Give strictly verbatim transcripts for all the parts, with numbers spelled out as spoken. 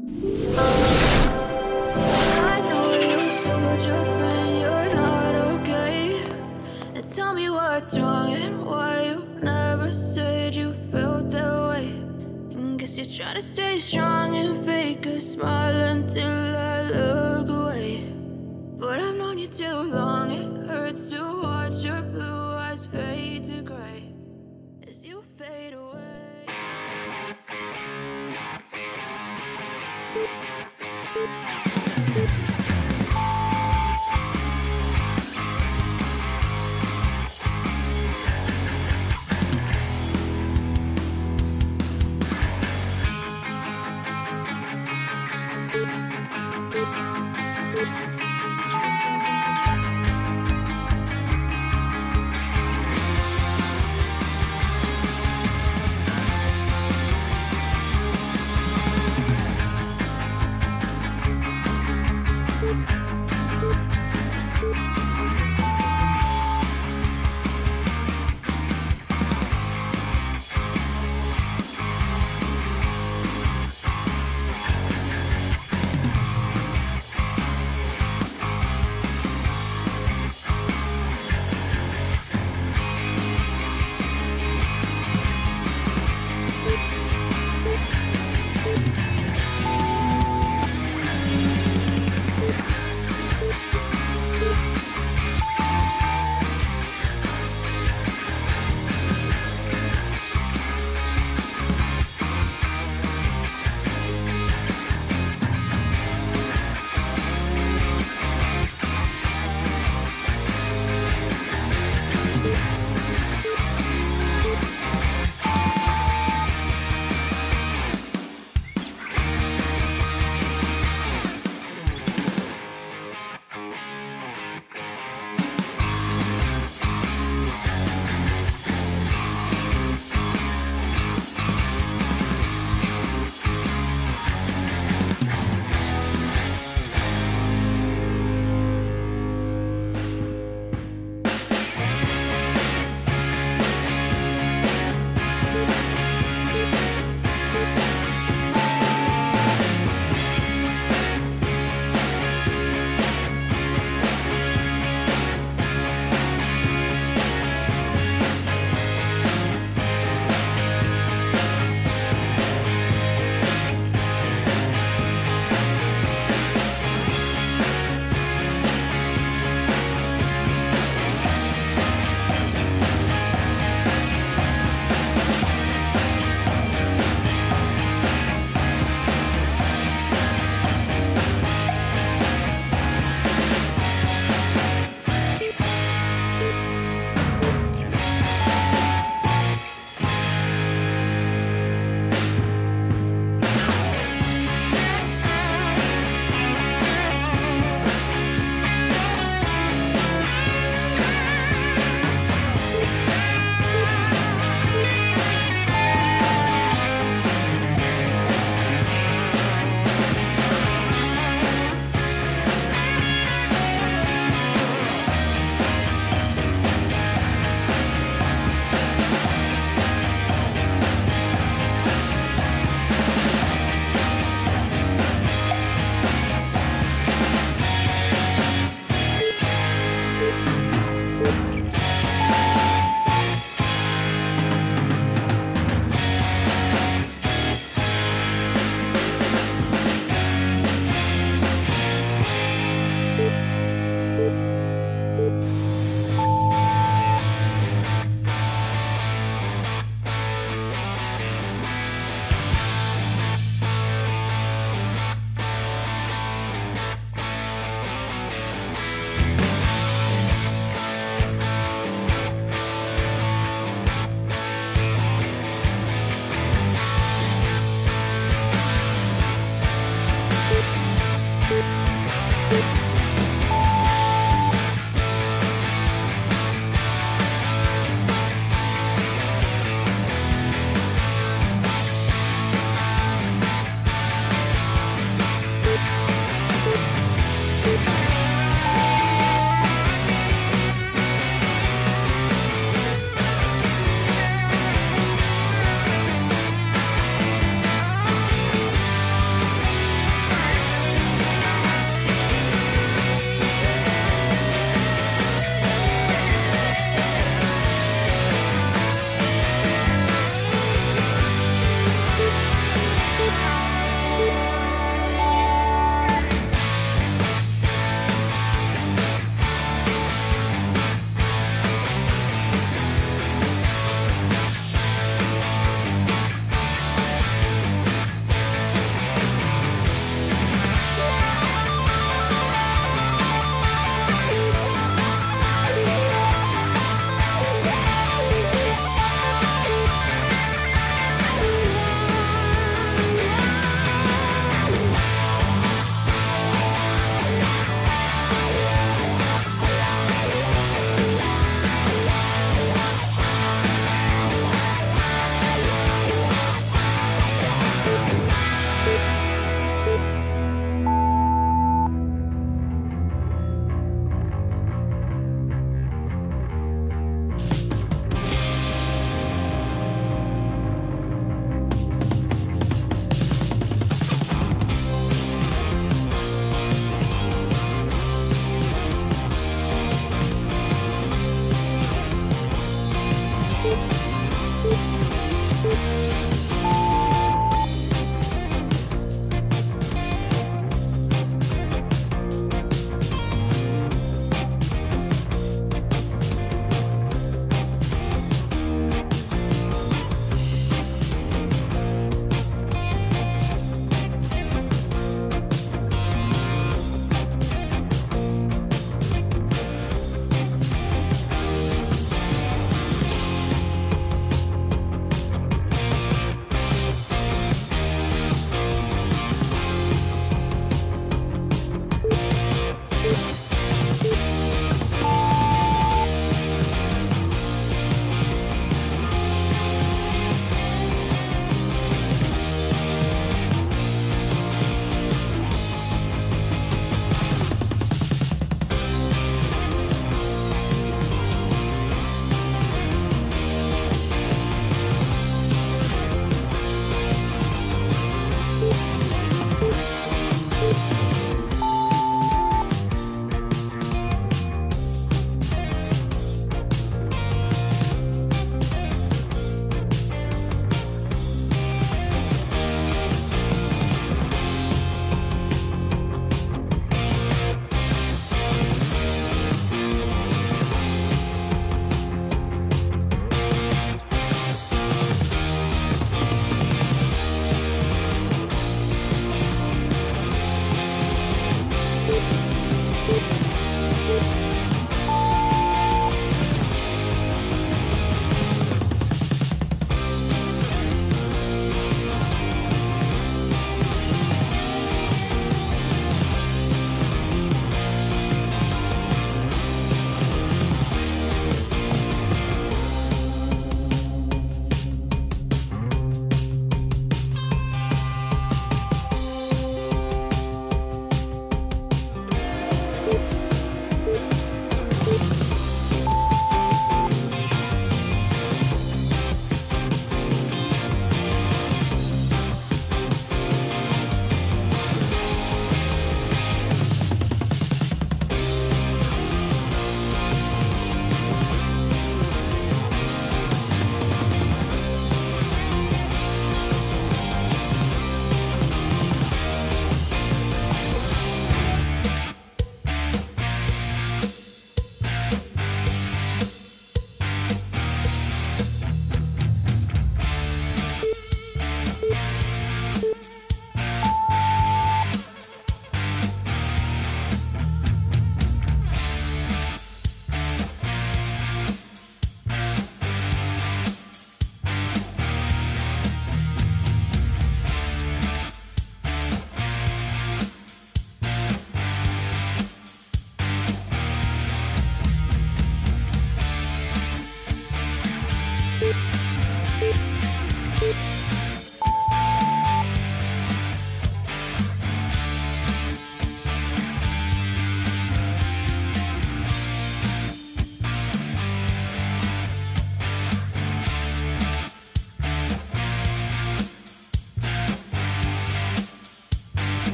I know you told your friend you're not okay, and tell me what's wrong and why you never said you felt that way. And guess you're trying to stay strong and fake a smile until I look away. But I've known you too long, it hurts to watch your blue eyes fade to gray as you fade away.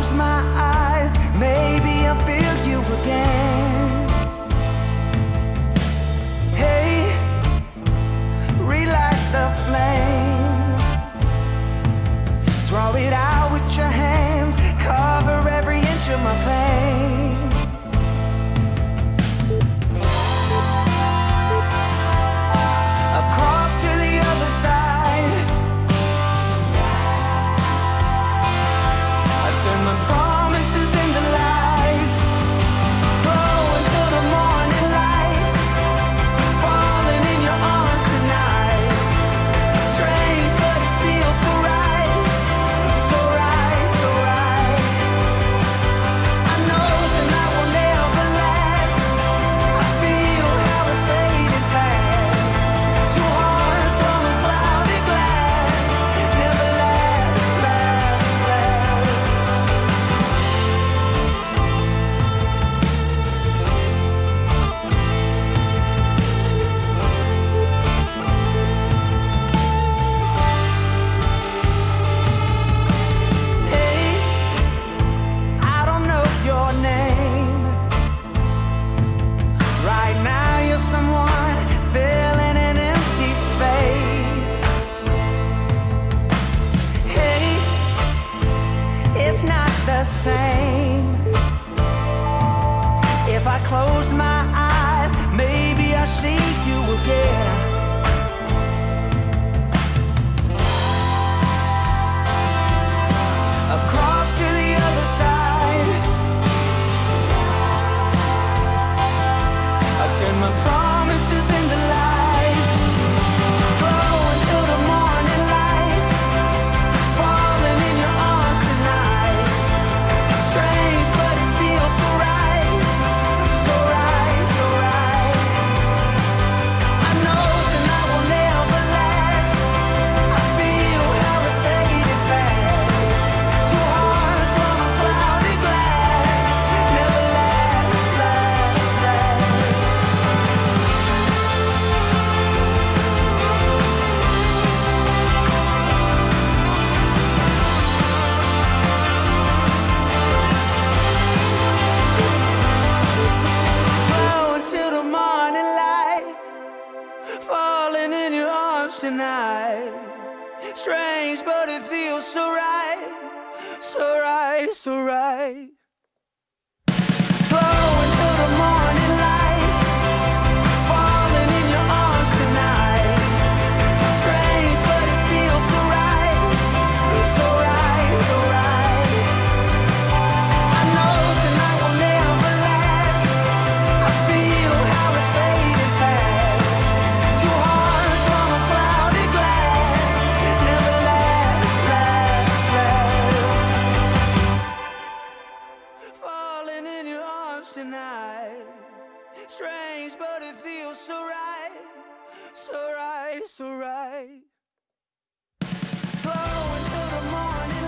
close my eyes, maybe I'll feel you again. Hey, relight the flame. Draw it out with your hands, cover every inch of my pain. I've crossed to the other side. I turn my promises into lies. Glow until the morning light, falling in your arms tonight. Strange, but it feels so right, so right, so right. I know tonight will never last. I feel how it's fading fast. Two hearts from a clouded glass, never last, last, last. Hey, I don't know your name. Right now you're someone filling an empty space. Hey, it's not the same. If I close my eyes, maybe I'll see you again. I've crossed to the other side. I turn my promises into lies. Glow until the morning light, falling in your arms tonight. Strange, but it feels so right, so right, so right. I know tonight will never last. I feel how it's fading fast. Two hearts from a clouded glass, never last, last, last. Glow until the morning light, falling in your arms tonight. Strange, but it feels so right, so right, so right. Glow until the morning light, falling in your arms tonight. Strange, but it feels so right, so right, so right. I know tonight will never last. I feel how it's fading fast. Two hearts from a clouded glass, never last, last, last. Falling in your arms tonight. Strange, but it feels so right, so right, so right. Glow until the morning